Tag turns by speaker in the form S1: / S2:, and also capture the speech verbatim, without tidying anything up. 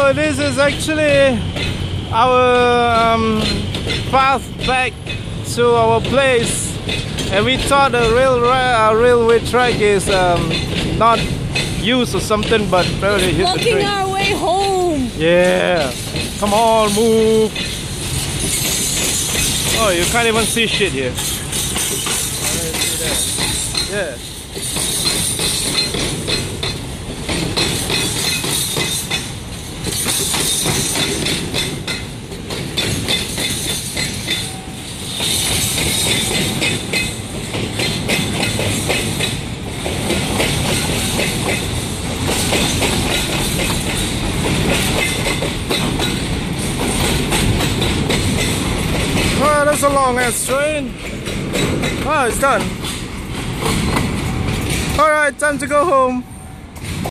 S1: So this is actually our um, path back to our place, and we thought the rail uh, railway track is um, not used or something, but apparently here's the
S2: walking
S1: train.
S2: our way home.
S1: Yeah, come on, move. Oh, you can't even see shit here. Yeah. Oh, that's a long ass train. Oh, it's done. Alright, time to go home.